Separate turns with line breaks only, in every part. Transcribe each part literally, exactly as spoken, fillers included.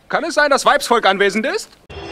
Kann es sein, dass Weibsvolk anwesend ist?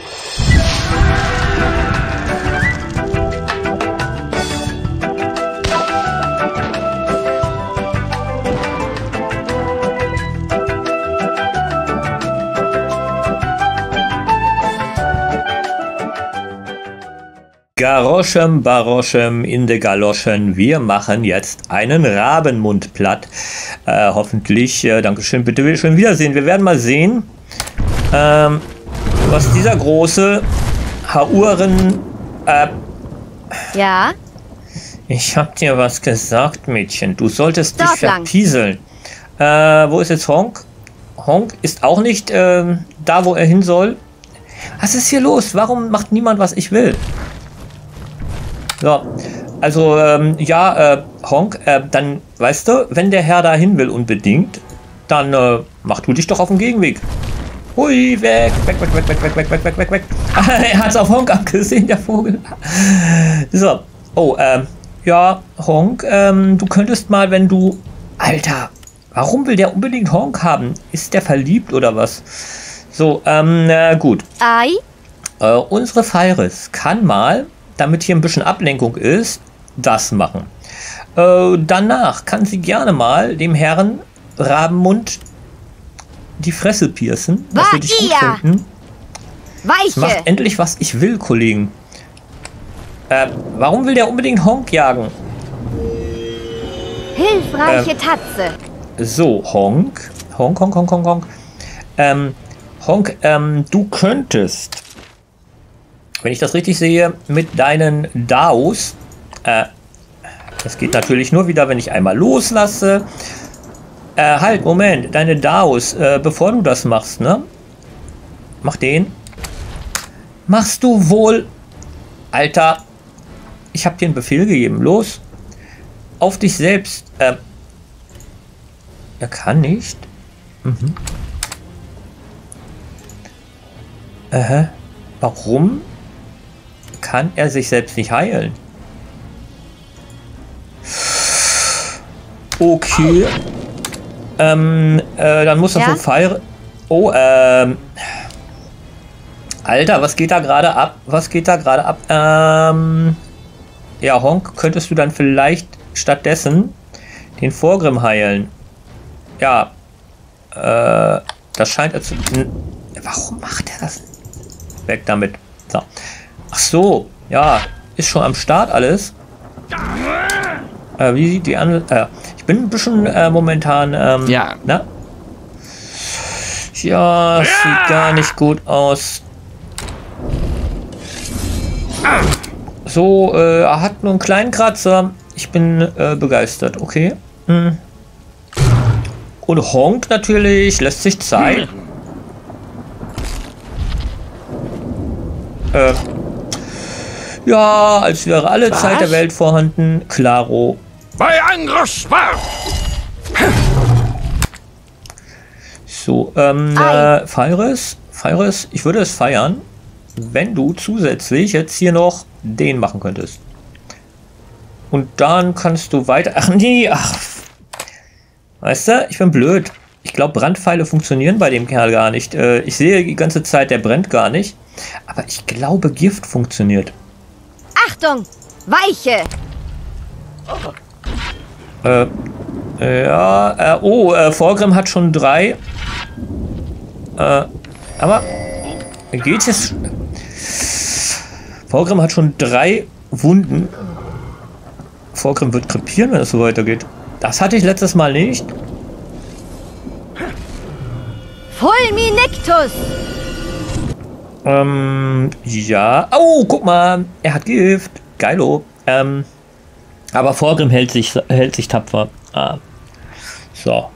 Garoschem, Baroschem, in de Galoschen. Wir machen jetzt einen Rabenmund platt. Äh, hoffentlich, äh, Dankeschön, bitte will schön wiedersehen. Wir werden mal sehen, ähm, was dieser große Hauren... Äh,
ja?
Ich hab dir was gesagt, Mädchen. Du solltest
Dort
dich verpieseln. Äh, wo ist jetzt Honk? Honk ist auch nicht äh, da, wo er hin soll. Was ist hier los? Warum macht niemand, was ich will? So, also, ähm, ja, äh, Honk, äh, dann, weißt du, wenn der Herr da hin will unbedingt, dann, äh, mach du dich doch auf den Gegenweg. Hui, weg, weg, weg, weg, weg, weg, weg, weg, weg, weg, weg. Er hat's auf Honk abgesehen, der Vogel. So, oh, ähm, ja, Honk, ähm, du könntest mal, wenn du... Alter, warum will der unbedingt Honk haben? Ist der verliebt oder was? So, ähm, na gut.
Ei?
Äh, unsere Feiris kann mal... damit hier ein bisschen Ablenkung ist, das machen. Äh, danach kann sie gerne mal dem Herrn Rabenmund die Fresse piercen. Das würde ich gut finden.
Weiche!
Macht endlich, was ich will, Kollegen. Äh, warum will der unbedingt Honk jagen?
Hilfreiche
äh,
Tatze.
So, Honk. Honk, Honk, Honk, Honk, Honk. Ähm, Honk, ähm, du könntest... Wenn ich das richtig sehe, mit deinen Daos, äh, das geht natürlich nur wieder, wenn ich einmal loslasse. Äh, halt, Moment, deine Daos, äh, bevor du das machst, ne? Mach den. Machst du wohl... Alter, ich habe dir einen Befehl gegeben, los. Auf dich selbst, äh, er kann nicht. Mhm. Äh, warum? Kann er sich selbst nicht heilen? Okay. Ähm, äh, dann muss er
ja?
so feiern. Oh, ähm. Alter, was geht da gerade ab? Was geht da gerade ab? Ähm. Ja, Honk, könntest du dann vielleicht stattdessen den Vorgrim heilen? Ja. Äh, das scheint er zu... Warum macht er das? Weg damit. So. Ach so, ja, ist schon am Start alles. Äh, wie sieht die an? Äh, ich bin ein bisschen äh, momentan, ähm,
ja.
Na? Ja, sieht gar nicht gut aus. So, äh, er hat nur einen kleinen Kratzer. Ich bin äh, begeistert, okay. Hm. Und Honk natürlich, lässt sich Zeit. Äh, Ja, als wäre alle Was? Zeit der Welt vorhanden. Klaro.
Bei Angriffsbar!
So, ähm, äh, Feiris, Feiris, ich würde es feiern, wenn du zusätzlich jetzt hier noch den machen könntest. Und dann kannst du weiter... Ach nee, ach. Weißt du, ich bin blöd. Ich glaube, Brandpfeile funktionieren bei dem Kerl gar nicht. Äh, ich sehe die ganze Zeit, der brennt gar nicht. Aber ich glaube, Gift funktioniert.
Achtung! Weiche!
Äh, ja, äh, oh, äh, Vorgrim hat schon drei. Äh, aber geht es? Vorgrim hat schon drei Wunden. Vorgrim wird krepieren, wenn es so weitergeht. Das hatte ich letztes Mal nicht.
Fulminectus!
Ähm, ja. Oh, guck mal. Er hat Gift. Geilo. Ähm, aber Vorgrim hält sich, hält sich tapfer. Ah. So.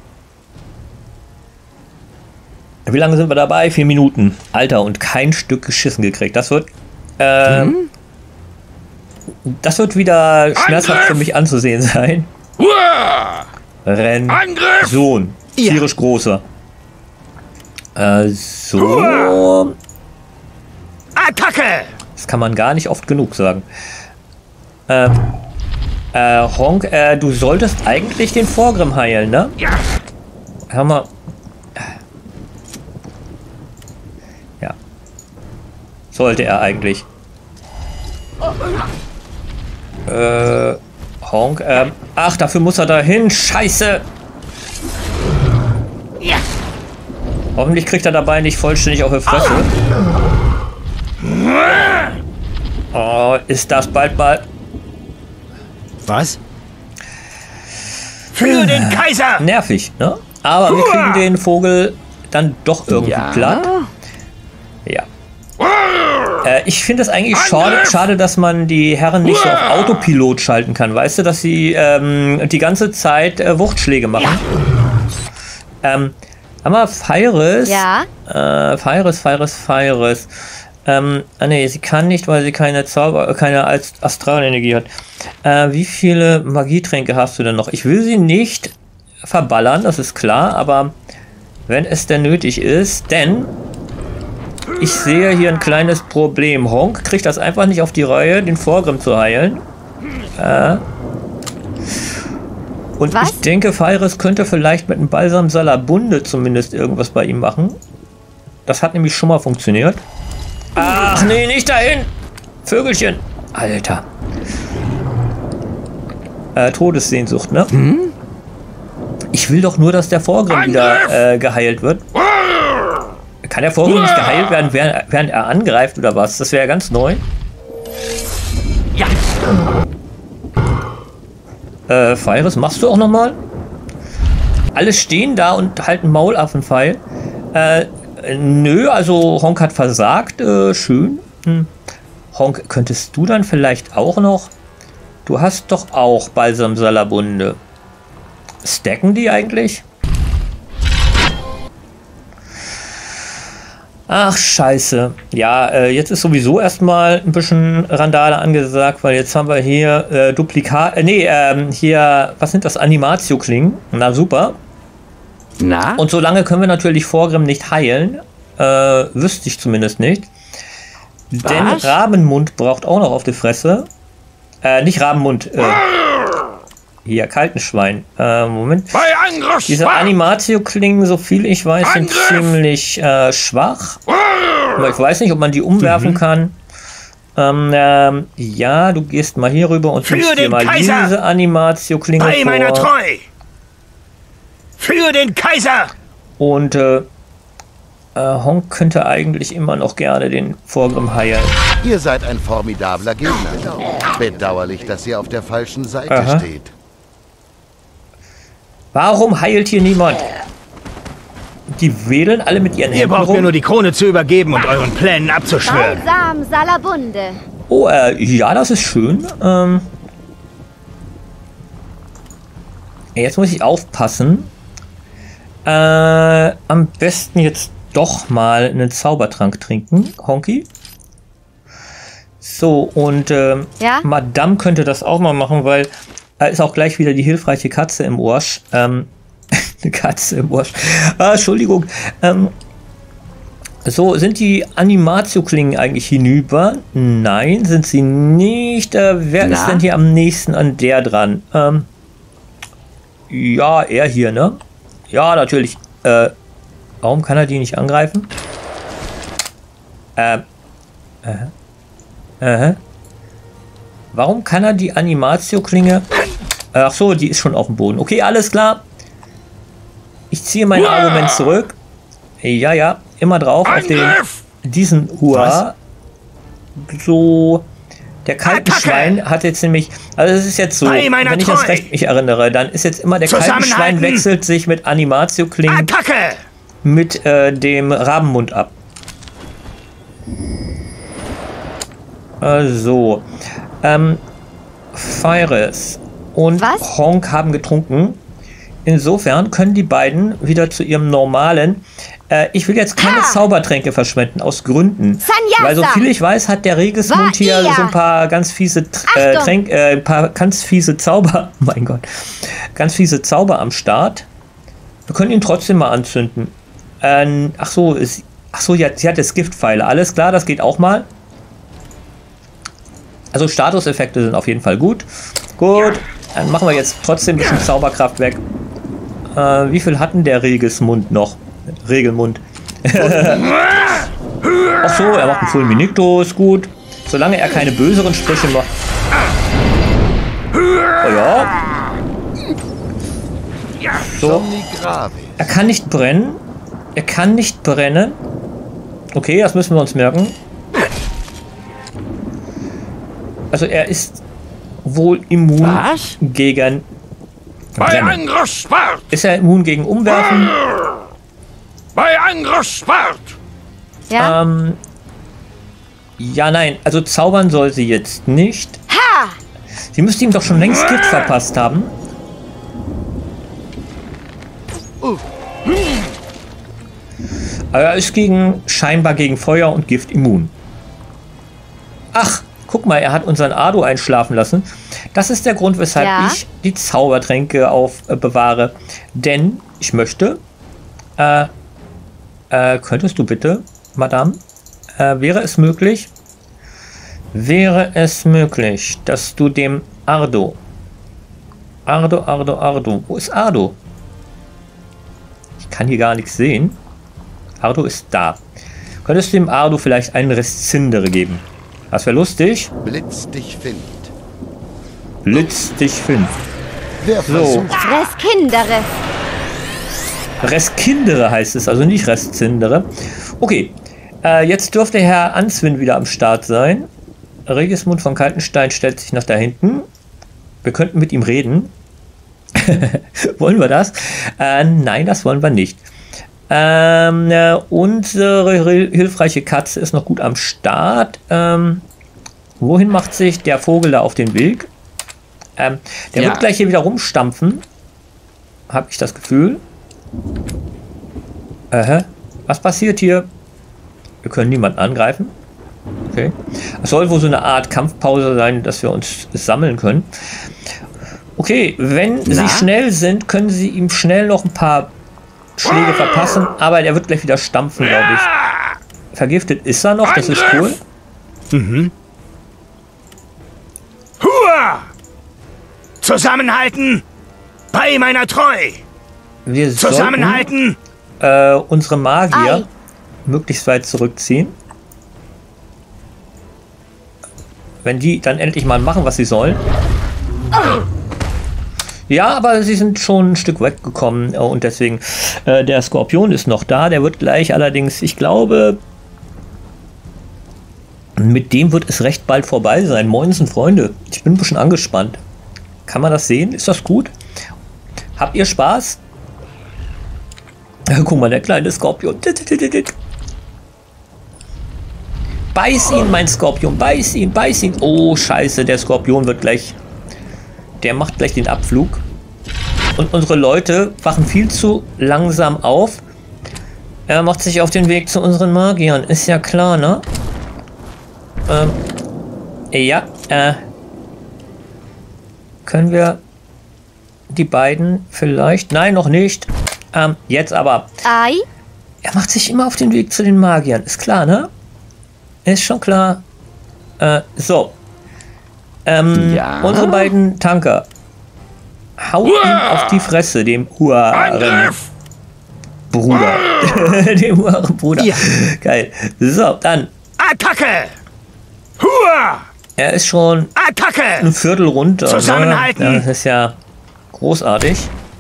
Wie lange sind wir dabei? Vier Minuten. Alter, und kein Stück geschissen gekriegt. Das wird, ähm, mhm. das wird wieder schmerzhaft Angriff! Für mich anzusehen sein.
Uah!
Renn.
Angriff!
Sohn. Tierisch ja. Großer. Äh, so. Uah!
Attacke!
Das kann man gar nicht oft genug sagen. Ähm, äh, Honk, äh, du solltest eigentlich den Vorgrim heilen, ne?
Ja.
Hör mal. Sollte er eigentlich. Äh, Honk, ähm, ach, dafür muss er dahin. Scheiße!
Ja.
Hoffentlich kriegt er dabei nicht vollständig auf die Fresse. Oh, ist das bald mal...
Was? Für den Kaiser!
Nervig, ne? Aber wir kriegen den Vogel dann doch irgendwie
Ja.
platt. Ja. Äh, ich finde es eigentlich schade, schade, dass man die Herren nicht so auf Autopilot schalten kann. Weißt du, dass sie ähm, die ganze Zeit äh, Wuchtschläge machen. Ähm, aber Feiris...
Ja?
Äh, Feiris, Feiris, Feiris. Ähm, ah nee, sie kann nicht, weil sie keine Zauber, keine Ast- Astralenergie hat. Äh, wie viele Magietränke hast du denn noch? Ich will sie nicht verballern, das ist klar, aber wenn es denn nötig ist, denn ich sehe hier ein kleines Problem. Honk kriegt das einfach nicht auf die Reihe, den Vorgrim zu heilen. Äh, und
Was?
ich denke, Feiris könnte vielleicht mit einem Balsam Salabunde zumindest irgendwas bei ihm machen. Das hat nämlich schon mal funktioniert. Ach nee, nicht dahin! Vögelchen! Alter. Äh, Todessehnsucht, ne?
Hm?
Ich will doch nur, dass der Vorgrim wieder äh, geheilt wird. Kann der Vorgrim nicht geheilt werden, während, während er angreift oder was? Das wäre ganz neu.
Ja.
Äh, Feiris, machst du auch nochmal? Alle stehen da und halten Maulaffenpfeil. Äh, nö, also Honk hat versagt. Äh, schön. Hm. Honk, könntest du dann vielleicht auch noch? Du hast doch auch Balsam Salabunde. Stacken die eigentlich? Ach, scheiße. Ja, äh, jetzt ist sowieso erstmal ein bisschen Randale angesagt, weil jetzt haben wir hier äh, Duplikat... Äh, nee, ähm, hier... Was sind das? Animatio-Klingen. Na, super.
Na?
Und solange können wir natürlich Vorgrim nicht heilen. Äh, wüsste ich zumindest nicht. Denn
Was?
Rabenmund braucht auch noch auf die Fresse. Äh, nicht Rabenmund. Äh, hier, Kaltenschwein. Äh, Moment.
Bei Angriff
Diese
Spark!
Animatio-Klingen, so viel ich weiß, sind
Angriff!
ziemlich äh, schwach. Aber ich weiß nicht, ob man die umwerfen kann. Ähm, ähm, ja, du gehst mal hier rüber und
Für
nimmst dir
den
mal
Kaiser!
diese Animatio-Klinge
Bei meiner
vor.
Treu! Für den Kaiser!
Und äh, äh, Honk könnte eigentlich immer noch gerne den Vorgrim heilen.
Ihr seid ein formidabler Gegner. Bedauerlich, dass ihr auf der falschen Seite
Aha.
steht.
Warum heilt hier niemand? Die wedeln alle mit ihren
Ihr
Händen
braucht mir
rum.
nur die Krone zu übergeben und euren Plänen abzuschwören.
Balsam Salabunde.
Oh, äh, ja, das ist schön. Ähm, jetzt muss ich aufpassen. Äh, am besten jetzt doch mal einen Zaubertrank trinken, Honky. So, und ähm,
Ja?
Madame könnte das auch mal machen, weil da ist auch gleich wieder die hilfreiche Katze im Orsch. Ähm, eine Katze im Orsch. Ah, Entschuldigung. Ähm, so, sind die Animatio-Klingen eigentlich hinüber? Nein, sind sie nicht. Äh, wer
Na?
ist denn hier am nächsten an der dran? Ähm, ja, er hier, ne? Ja, natürlich. Äh, warum kann er die nicht angreifen? Ähm, äh, äh, warum kann er die Animatio-Klinge... Ach so, die ist schon auf dem Boden. Okay, alles klar. Ich ziehe mein Argument zurück. Ja, ja, immer drauf auf den,
Angriff!
diesen Hua. So, der Kaltenschwein
Attacke!
hat jetzt nämlich, also es ist jetzt so,
Bei meiner
wenn ich das
Treu!
recht mich erinnere, dann ist jetzt immer der
Zusammenhalten!
Kaltenschwein wechselt sich mit Animatio-Klingen
Attacke!
mit äh, dem Rabenmund ab. Also, ähm, Feiris und
Was?
Honk haben getrunken. Insofern können die beiden wieder zu ihrem normalen. Äh, ich will jetzt keine
Ha!
Zaubertränke verschwenden, aus Gründen.
Sanyasa!
Weil so viel ich weiß, hat der Regismund hier
Vaia!
so ein paar ganz fiese Tr- äh,
Achtung!
Tränk, äh, ein paar ganz fiese Zauber. Oh mein Gott. Ganz fiese Zauber am Start. Wir können ihn trotzdem mal anzünden. Ähm, ach so, ist, ach so, ja, sie hat jetzt Giftpfeile. Alles klar, das geht auch mal. Also Statuseffekte sind auf jeden Fall gut. Gut, dann machen wir jetzt trotzdem ein bisschen Zauberkraft weg. Äh, wie viel hatten der Regismund noch? Regelmund. Ach so, er macht einen Fulminicto, ist gut. Solange er keine böseren Sprüche macht. Oh ja. So.
Somni Gravis.
Er kann nicht brennen. Er kann nicht brennen. Okay, das müssen wir uns merken. Also er ist wohl immun
Was?
gegen
Bei
Brennen.
Angriffswert!
Ist er immun gegen Umwerfen?
Bei Angriffswert!
Ja?
Ähm, ja, nein. Also zaubern soll sie jetzt nicht.
Ha!
Sie müsste ihm doch schon längst Gift verpasst haben. Aber er ist gegen, scheinbar gegen Feuer und Gift immun. Ach, guck mal, er hat unseren Ardo einschlafen lassen. Das ist der Grund, weshalb
Ja?
ich die Zaubertränke aufbewahre. Äh, Denn ich möchte... Äh, äh, könntest du bitte, Madame, äh, wäre es möglich... Wäre es möglich, dass du dem Ardo... Ardo, Ardo, Ardo... Wo ist Ardo? Ich kann hier gar nichts sehen. Ardo ist da. Könntest du dem Ardo vielleicht einen Rest Zindere geben? Das wäre lustig.
Blitz dich findet.
Blitz dich find.
Wer
So.
versucht,
Restkindere.
Restkindere heißt es, also nicht Restzindere. Okay, äh, jetzt dürfte Herr Answin wieder am Start sein. Regismund von Kaltenstein stellt sich nach da hinten. Wir könnten mit ihm reden. Wollen wir das? Äh, nein, das wollen wir nicht. Ähm, äh, unsere hilfreiche Katze ist noch gut am Start. Ähm, wohin macht sich der Vogel da auf den Weg? Ähm, der
Ja.
wird gleich hier wieder rumstampfen. Habe ich das Gefühl. Aha. Was passiert hier? Wir können niemanden angreifen. Okay. Es soll wohl so eine Art Kampfpause sein, dass wir uns sammeln können. Okay, wenn
Na?
Sie schnell sind, können Sie ihm schnell noch ein paar Schläge verpassen, aber der wird gleich wieder stampfen, glaube ich. Vergiftet ist er noch, das ist cool.
Hua! Zusammenhalten! Bei meiner Treu!
Wir sollten
Zusammenhalten!
äh, unsere Magier
Ei.
möglichst weit zurückziehen. Wenn die dann endlich mal machen, was sie sollen. Ja, aber sie sind schon ein Stück weggekommen äh, und deswegen, äh, der Skorpion ist noch da, der wird gleich allerdings, ich glaube, mit dem wird es recht bald vorbei sein. Moinsen, Freunde, ich bin ein bisschen angespannt. Kann man das sehen? Ist das gut? Habt ihr Spaß? Guck mal, der kleine Skorpion. Beiß ihn, mein Skorpion, beiß ihn, beiß ihn. Oh, scheiße, der Skorpion wird gleich... Der macht gleich den Abflug. Und unsere Leute wachen viel zu langsam auf. Er macht sich auf den Weg zu unseren Magiern. Ist ja klar, ne? Ähm, ja, äh... Können wir die beiden vielleicht... Nein, noch nicht. Ähm, jetzt aber.
Ei.
Er macht sich immer auf den Weg zu den Magiern. Ist klar, ne? Ist schon klar. Äh, so. Ähm,
Ja.
unsere beiden Tanker. Hau ihm auf die Fresse, dem Huaren
Angriff!
Bruder. dem Huaren Bruder.
Ja.
Geil. So, dann.
Attacke! Hua!
Er ist schon
Attacke!
ein Viertel runter.
Zusammenhalten!
Ne? Das ist ja großartig.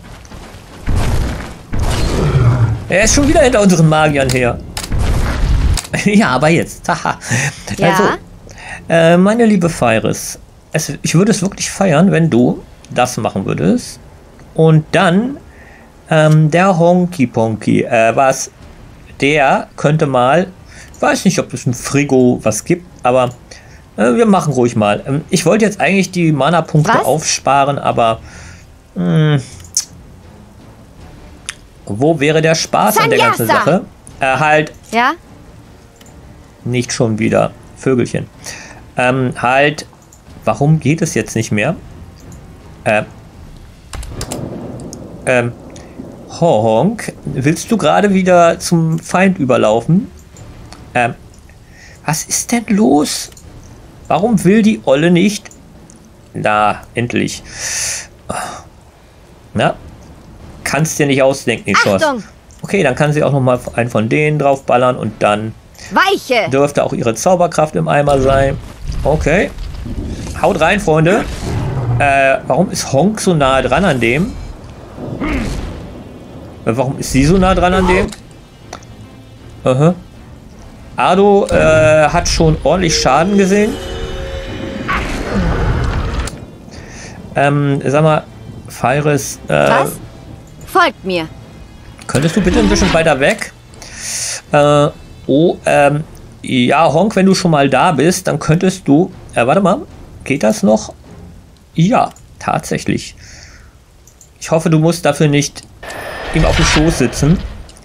Er ist schon wieder hinter unseren Magiern her. Ja, aber jetzt. Haha.
Ja.
Also, äh, meine liebe Feiris, es, ich würde es wirklich feiern, wenn du das machen würdest. Und dann ähm, der Honky Ponky, äh, was, der könnte mal, ich weiß nicht, ob es im Frigo was gibt, aber äh, wir machen ruhig mal. Ähm, ich wollte jetzt eigentlich die Mana-Punkte
Was?
aufsparen, aber mh, wo wäre der Spaß an der ganzen
Sannyasa!
Sache? Äh, halt
Ja?
nicht schon wieder. Vögelchen. Ähm, halt. Warum geht es jetzt nicht mehr? Äh. Ähm. Honk. Willst du gerade wieder zum Feind überlaufen? Ähm. Was ist denn los? Warum will die Olle nicht? Na, endlich. Na? Kannst dir nicht ausdenken, die Chance.
Achtung!
Okay, dann kann sie auch noch mal einen von denen draufballern und dann
Weiche!
Dürfte auch ihre Zauberkraft im Eimer sein. Okay. Haut rein, Freunde. Äh, warum ist Honk so nah dran an dem? Äh, warum ist sie so nah dran an dem? Aha. Ardo äh, hat schon ordentlich Schaden gesehen. Ähm, sag mal, Feiris, äh,
Was? Folgt mir.
könntest du bitte ein bisschen weiter weg? Äh, oh, ähm, ja, Honk, wenn du schon mal da bist, dann könntest du, äh, warte mal, geht das noch? Ja, tatsächlich. Ich hoffe, du musst dafür nicht ihm auf dem Schoß sitzen.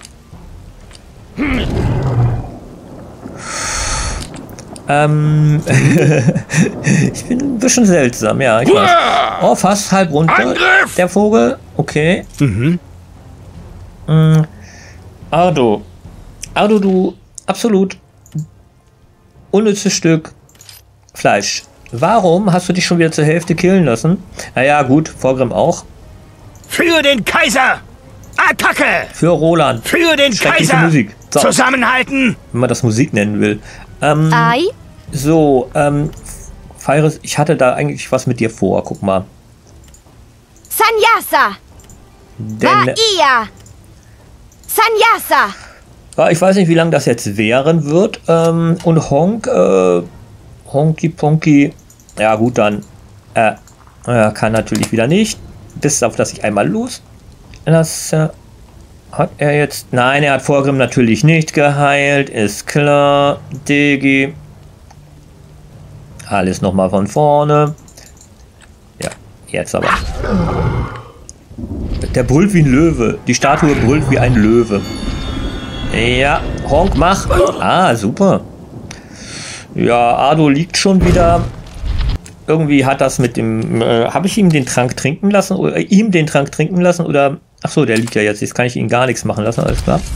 Ähm, ich bin ein bisschen seltsam, ja, ich weiß. Oh, fast halb runter.
Angriff!
Der Vogel, okay.
Mhm.
Mm, Ardo. Ardo, du absolut unnützes Stück Fleisch. Warum hast du dich schon wieder zur Hälfte killen lassen? Naja, gut, Vorgrim auch.
Für den Kaiser! Attacke!
Für Roland.
Für den
Schreckliche
Kaiser!
Musik. So,
Zusammenhalten!
wenn man das Musik nennen will. Ähm,
Ei?
so, ähm, Feiris, ich hatte da eigentlich was mit dir vor, guck mal.
Sanyasa!
Denn,
Vaia! Sanyasa!
ja, ich weiß nicht, wie lange das jetzt währen wird. Ähm, und Honk, äh, Honky Ponky, ja gut, dann, äh, äh, kann natürlich wieder nicht. Bis auf das ich einmal los. Das, äh, hat er jetzt, nein, er hat Vorgrim natürlich nicht geheilt, ist klar. Digi. Alles nochmal von vorne. Ja, jetzt aber. Der brüllt wie ein Löwe. Die Statue brüllt wie ein Löwe. Ja, Honk, mach. Ah, super. Ja, Ardo liegt schon wieder. Irgendwie hat das mit dem... Äh, habe ich ihm den Trank trinken lassen? Oder äh, ihm den Trank trinken lassen? Oder... Ach so, der liegt ja jetzt. Jetzt kann ich ihn gar nichts machen lassen. Alles klar.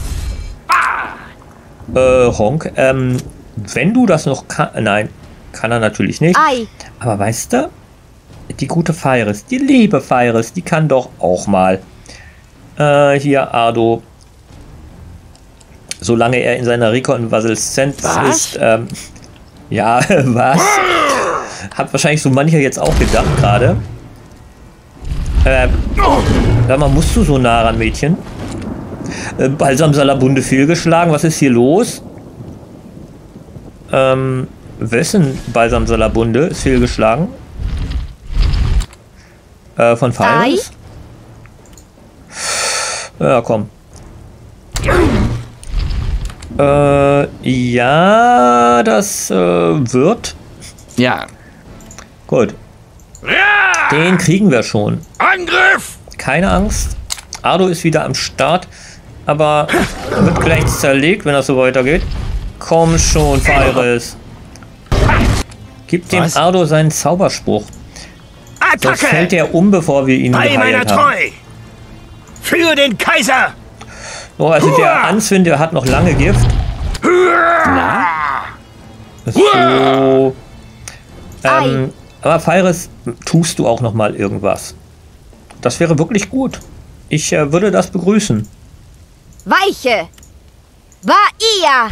Äh, Honk. Ähm, wenn du das noch kann... Nein, kann er natürlich nicht.
Ei!
Aber weißt du, die gute Feiris, die liebe Feiris, die kann doch auch mal. Äh, hier, Ardo. Solange er in seiner Rekonvaleszenz ist. Ähm, ja, was? Hat wahrscheinlich so mancher jetzt auch gedacht gerade. Ähm, sag mal, musst du so nah ran, Mädchen? Äh, Balsam Salabunde fehlgeschlagen, was ist hier los? Ähm... Wessen Balsam Salabunde ist fehlgeschlagen? Äh, von Feiris? Ja, komm. Äh, ja, das äh, wird.
Ja.
Gut.
Ja!
Den kriegen wir schon.
Angriff!
Keine Angst. Ardo ist wieder am Start. Aber er wird gleich zerlegt, wenn das so weitergeht. Komm schon, Feiris. Gib dem
Was?
Ardo seinen Zauberspruch. Sonst fällt
Attacke!
er um, bevor wir ihn
Bei meiner
geheilt haben.
Treu! Für den Kaiser!
Oh, also der Answin, der hat noch lange Gift. So. Ähm, aber Feiris, tust du auch noch mal irgendwas? Das wäre wirklich gut. Ich äh, würde das begrüßen.
Weiche! Vaia!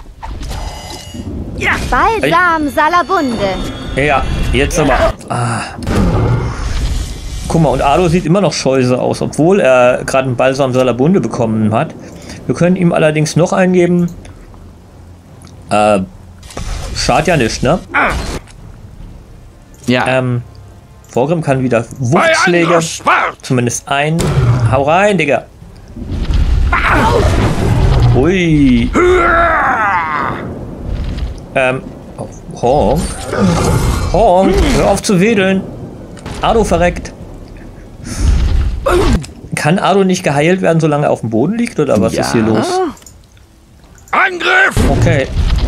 Ja!
Balsam Salabunde!
Ja, jetzt aber. Ah. Guck mal, und Ardo sieht immer noch scheiße aus, obwohl er gerade einen Balsam Salabunde bekommen hat. Wir können ihm allerdings noch eingeben. Äh, schadet ja nicht, ne?
Ja.
Ähm, Vorgrim kann wieder
Bei
Wuchtschläge.
Angriff spart!
Zumindest ein. Hau rein, Digga. Ui. Ähm, Honk. Honk, hör auf zu wedeln. Ardo verreckt. Kann Ardo nicht geheilt werden, solange er auf dem Boden liegt? Oder was
Ja.
ist hier los?
Angriff!
Okay.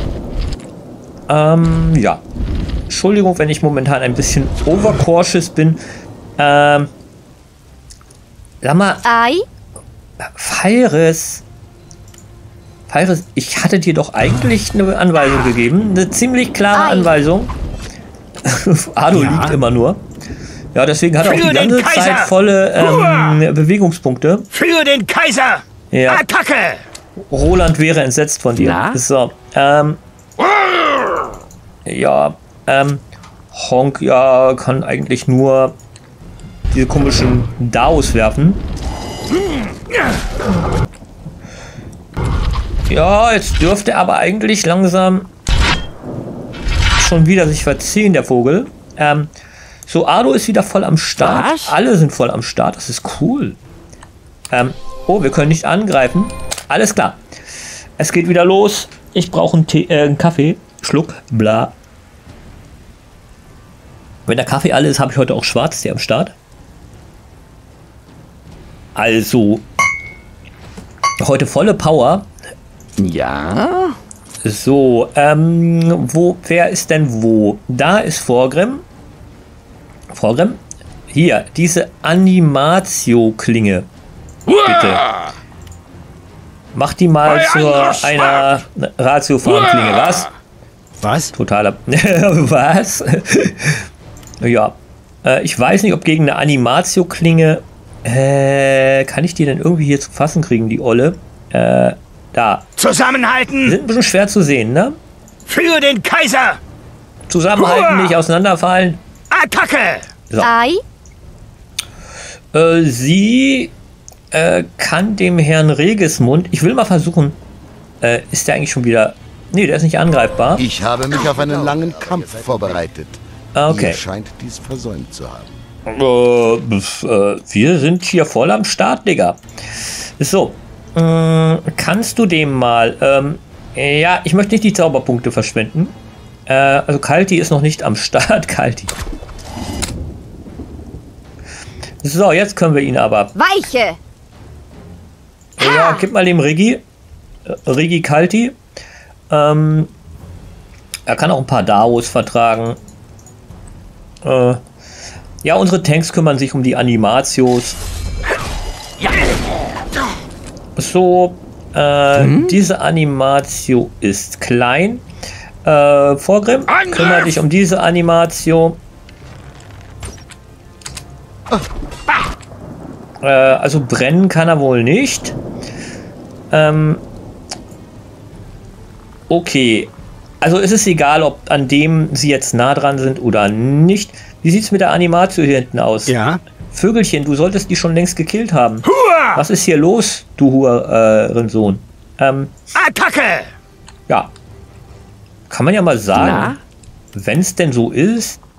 Ähm, ja. Entschuldigung, wenn ich momentan ein bisschen overcautious bin. Ähm. Sag mal,
Ei?
Feiris. Feiris, ich hatte dir doch eigentlich eine Anweisung gegeben. Eine ziemlich klare
Ei.
Anweisung. Ardo
Ja.
liegt immer nur. Ja, deswegen hat er auch
Für
die
den
ganze
Kaiser!
Zeit volle ähm, Bewegungspunkte.
Für den Kaiser!
Ja.
Attacke!
Roland wäre entsetzt von dir.
Na?
So, ähm. Ja, ähm. Honk, ja, kann eigentlich nur diese komischen Daos werfen. Ja, jetzt dürfte er aber eigentlich langsam schon wieder sich verziehen, der Vogel. Ähm, so, Ardo ist wieder voll am Start.
Was?
Alle sind voll am Start, das ist cool. Ähm, oh, wir können nicht angreifen. Alles klar. Es geht wieder los. Ich brauche einen, Tee, äh, einen Kaffee. Schluck, bla. Wenn der Kaffee alle ist, habe ich heute auch Schwarztee am Start. Also, heute volle Power.
Ja.
So, ähm, wo, wer ist denn wo? Da ist Vorgrim. Vorgrim? Hier, diese Animatio-Klinge. Bitte. Mach die mal zur einer Ratiofarm-Klinge, was?
Was?
Totaler. Was? Ja. Äh, ich weiß nicht, ob gegen eine Animatio-Klinge. Äh, kann ich die denn irgendwie hier zu fassen kriegen, die Olle? Äh, da.
Zusammenhalten!
Sind ein bisschen schwer zu sehen, ne?
Für den Kaiser!
Zusammenhalten, nicht auseinanderfallen.
Attacke!
So.
Ei,
Äh, sie äh, kann dem Herrn Regismund. Ich will mal versuchen. Äh, ist der eigentlich schon wieder. Nee, der ist nicht angreifbar.
Ich habe mich auf einen langen Kampf vorbereitet.
Okay.
Ihr scheint dies versäumt zu haben.
Äh, pf, äh, wir sind hier voll am Start, Digga. So. Äh, kannst du dem mal. Ähm, ja, ich möchte nicht die Zauberpunkte verschwenden. Äh, also Kalti ist noch nicht am Start. Kalti. So, jetzt können wir ihn aber.
Weiche.
Ja, gib mal dem Rigi. Äh, Rigi Kalti. Ähm, er kann auch ein paar Daos vertragen. Äh, ja, unsere Tanks kümmern sich um die Animatios. So, äh,
Hm?
diese Animatio ist klein. Äh, Vorgrim,
Angriff!
kümmere dich um diese Animatio. Äh, also brennen kann er wohl nicht. Ähm, okay. Also es ist egal, ob an dem sie jetzt nah dran sind oder nicht. Wie sieht es mit der Animatio hier hinten aus?
Ja.
Vögelchen, du solltest die schon längst gekillt haben. Was ist hier los, du Hurensohn? Ähm,
Attacke!
ja. Kann man ja mal sagen,
Na?
wenn es denn so ist,